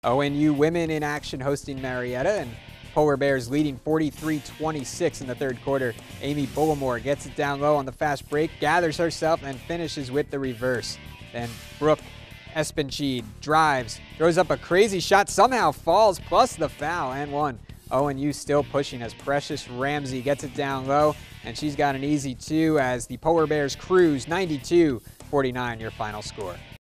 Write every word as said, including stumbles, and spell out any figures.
O N U women in action hosting Marietta, and Polar Bears leading forty-three twenty-six in the third quarter. Amy Bullimore gets it down low on the fast break, gathers herself, and finishes with the reverse. Then Brooke Espencheed drives, throws up a crazy shot, somehow falls, plus the foul, and one. O N U still pushing as Precious Ramsey gets it down low, and she's got an easy two as the Polar Bears cruise ninety-two forty-nine, your final score.